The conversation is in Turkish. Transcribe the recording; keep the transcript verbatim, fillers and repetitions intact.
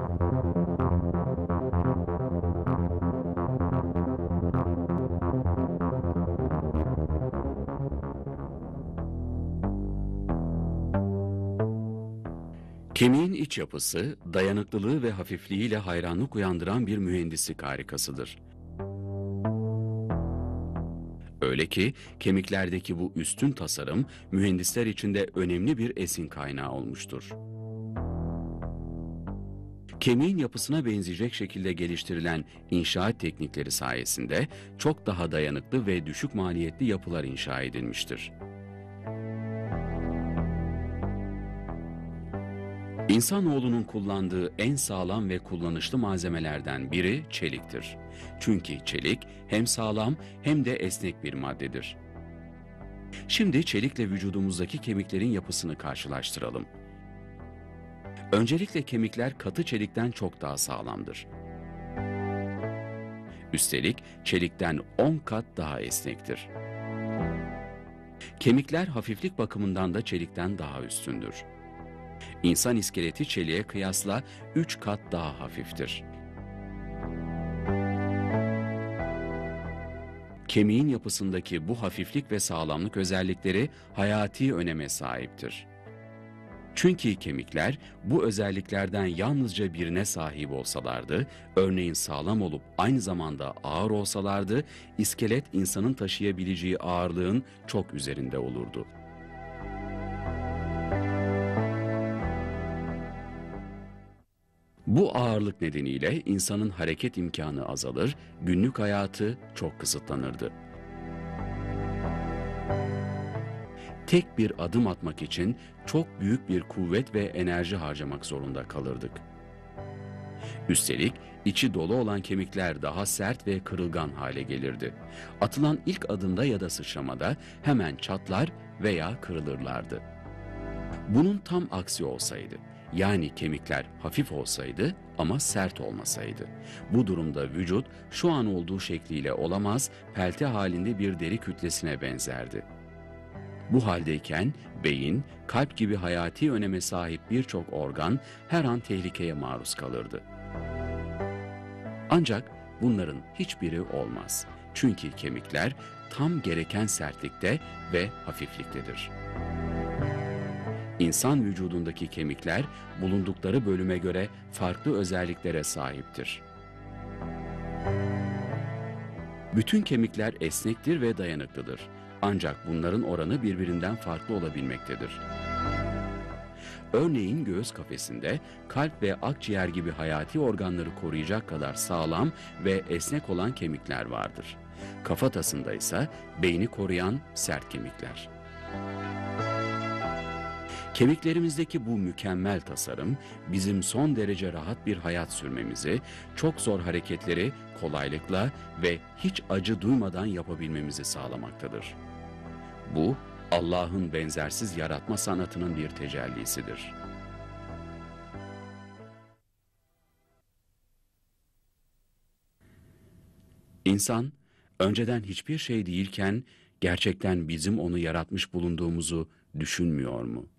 Kemiğin iç yapısı, dayanıklılığı ve hafifliğiyle hayranlık uyandıran bir mühendislik harikasıdır. Öyle ki kemiklerdeki bu üstün tasarım mühendisler için de önemli bir esin kaynağı olmuştur. Kemiğin yapısına benzeyecek şekilde geliştirilen inşaat teknikleri sayesinde çok daha dayanıklı ve düşük maliyetli yapılar inşa edilmiştir. İnsanoğlunun kullandığı en sağlam ve kullanışlı malzemelerden biri çeliktir. Çünkü çelik hem sağlam hem de esnek bir maddedir. Şimdi çelikle vücudumuzdaki kemiklerin yapısını karşılaştıralım. Öncelikle kemikler katı çelikten çok daha sağlamdır. Üstelik çelikten on kat daha esnektir. Kemikler hafiflik bakımından da çelikten daha üstündür. İnsan iskeleti çeliğe kıyasla üç kat daha hafiftir. Kemiğin yapısındaki bu hafiflik ve sağlamlık özellikleri hayati öneme sahiptir. Çünkü kemikler bu özelliklerden yalnızca birine sahip olsalardı, örneğin sağlam olup aynı zamanda ağır olsalardı, iskelet insanın taşıyabileceği ağırlığın çok üzerinde olurdu. Bu ağırlık nedeniyle insanın hareket imkanı azalır, günlük hayatı çok kısıtlanırdı. Tek bir adım atmak için çok büyük bir kuvvet ve enerji harcamak zorunda kalırdık. Üstelik içi dolu olan kemikler daha sert ve kırılgan hale gelirdi. Atılan ilk adımda ya da sıçramada hemen çatlar veya kırılırlardı. Bunun tam aksi olsaydı, yani kemikler hafif olsaydı ama sert olmasaydı, bu durumda vücut şu an olduğu şekliyle olamaz, pelte halinde bir deri kütlesine benzerdi. Bu haldeyken beyin, kalp gibi hayati öneme sahip birçok organ her an tehlikeye maruz kalırdı. Ancak bunların hiçbiri olmaz. Çünkü kemikler tam gereken sertlikte ve hafifliktedir. İnsan vücudundaki kemikler bulundukları bölüme göre farklı özelliklere sahiptir. Bütün kemikler esnektir ve dayanıklıdır. Ancak bunların oranı birbirinden farklı olabilmektedir. Örneğin göğüs kafesinde kalp ve akciğer gibi hayati organları koruyacak kadar sağlam ve esnek olan kemikler vardır. Kafatasında ise beyni koruyan sert kemikler. Kemiklerimizdeki bu mükemmel tasarım bizim son derece rahat bir hayat sürmemizi, çok zor hareketleri kolaylıkla ve hiç acı duymadan yapabilmemizi sağlamaktadır. Bu, Allah'ın benzersiz yaratma sanatının bir tecellisidir. İnsan, önceden hiçbir şey değilken gerçekten bizim onu yaratmış bulunduğumuzu düşünmüyor mu?